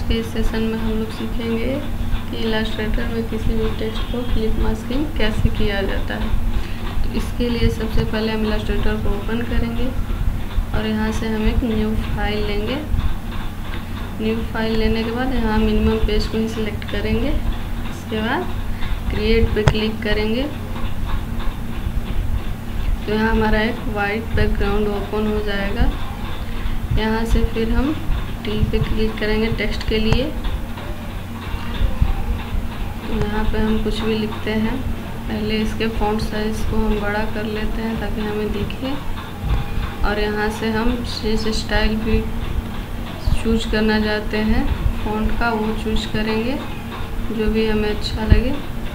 के इस सेशन में हम लोग सीखेंगे कि इलास्ट्रेटर में किसी भी टेक्स्ट को क्लिप मास्किंग कैसे किया जाता है। तो इसके लिए सबसे पहले हम इलास्ट्रेटर को ओपन करेंगे और यहाँ से हम एक न्यू फाइल लेंगे। न्यू फाइल लेने के बाद यहाँ मिनिमम पेज को ही सिलेक्ट करेंगे। इसके बाद क्रिएट पे क्लिक करेंगे तो यहाँ हमारा एक वाइट बैकग्राउंड ओपन हो जाएगा। यहाँ से फिर हम टी पे क्लिक करेंगे टेक्स्ट के लिए। तो यहाँ पे हम कुछ भी लिखते हैं। पहले इसके फ़ॉन्ट साइज़ को हम बड़ा कर लेते हैं ताकि हमें दिखे, और यहाँ से हम जिस स्टाइल भी चूज करना चाहते हैं फ़ॉन्ट का वो चूज करेंगे जो भी हमें अच्छा लगे।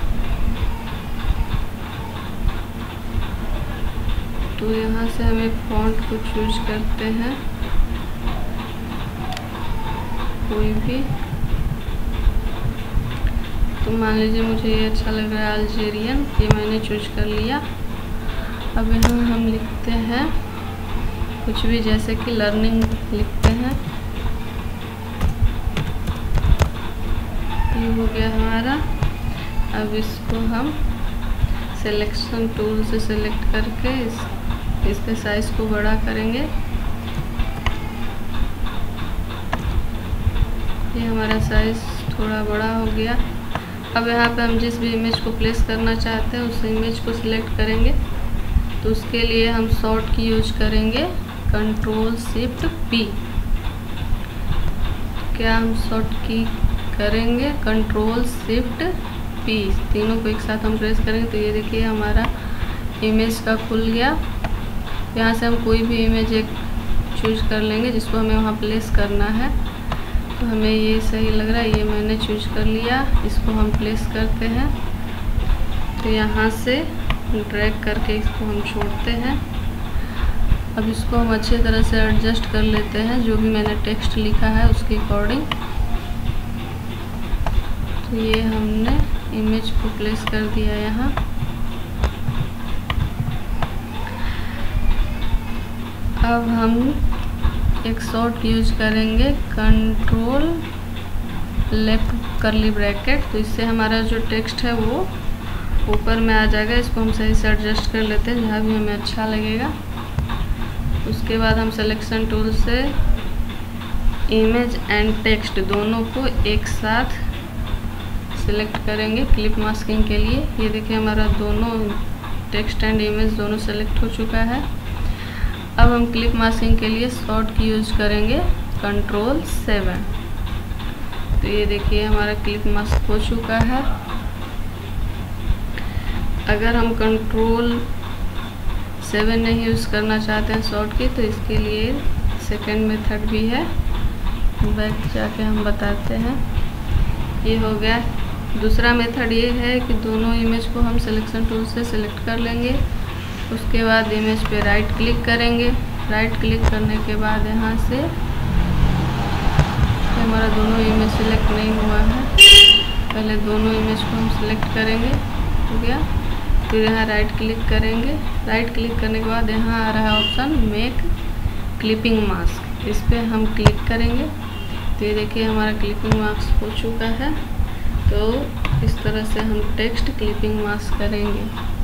तो यहाँ से हम एक फ़ॉन्ट को चूज करते हैं कोई भी। तो मान लीजिए मुझे ये अच्छा लग रहा है अल्जेरियन, ये मैंने चूज कर लिया। अब यहाँ हम लिखते हैं कुछ भी, जैसे कि लर्निंग लिखते हैं। ये हो गया हमारा। अब इसको हम सिलेक्शन टूल से सिलेक्ट करके इसके साइज़ को बड़ा करेंगे। ये हमारा साइज़ थोड़ा बड़ा हो गया। अब यहाँ पे हम जिस भी इमेज को प्लेस करना चाहते हैं उस इमेज को सिलेक्ट करेंगे। तो उसके लिए हम शॉर्ट की यूज करेंगे Ctrl+Shift+P। क्या हम शॉर्ट की करेंगे Ctrl+Shift+P, तीनों को एक साथ हम प्रेस करेंगे तो ये देखिए हमारा इमेज का खुल गया। यहाँ से हम कोई भी इमेज एक चूज कर लेंगे जिसको हमें वहाँ प्लेस करना है। तो हमें ये सही लग रहा है, ये मैंने चूज कर लिया। इसको हम प्लेस करते हैं तो यहाँ से ड्रैग करके इसको हम छोड़ते हैं। अब इसको हम अच्छे तरह से एडजस्ट कर लेते हैं जो भी मैंने टेक्स्ट लिखा है उसके अकॉर्डिंग। तो ये हमने इमेज को प्लेस कर दिया यहाँ। अब हम एक शॉर्ट यूज करेंगे Ctrl लेफ्ट कर्ली ब्रैकेट। तो इससे हमारा जो टेक्स्ट है वो ऊपर में आ जाएगा। इसको हम सही से एडजस्ट कर लेते हैं जहाँ भी हमें अच्छा लगेगा। उसके बाद हम सिलेक्शन टूल से इमेज एंड टेक्स्ट दोनों को एक साथ सिलेक्ट करेंगे क्लिप मास्किंग के लिए। ये देखिए हमारा दोनों टेक्स्ट एंड इमेज दोनों सेलेक्ट हो चुका है। अब हम क्लिप मास्किंग के लिए शॉर्ट की यूज करेंगे Ctrl+7। तो ये देखिए हमारा क्लिप मास्क हो चुका है। अगर हम Ctrl+7 नहीं यूज़ करना चाहते हैं शॉर्ट की तो इसके लिए सेकंड मेथड भी है, बैक जाके हम बताते हैं। ये हो गया। दूसरा मेथड ये है कि दोनों इमेज को हम सिलेक्शन टूल से सिलेक्ट कर लेंगे। उसके बाद इमेज पे राइट क्लिक करेंगे। राइट क्लिक करने के बाद यहाँ से हमारा दोनों इमेज सिलेक्ट नहीं हुआ है, पहले दोनों इमेज को हम सिलेक्ट करेंगे। हो गया। फिर यहाँ राइट क्लिक करेंगे। राइट क्लिक करने के बाद यहाँ आ रहा है ऑप्शन मेक क्लिपिंग मास्क, इस पर हम क्लिक करेंगे। तो ये देखिए हमारा क्लिपिंग मास्क हो चुका है। तो इस तरह से हम टेक्स्ट क्लिपिंग मास्क करेंगे।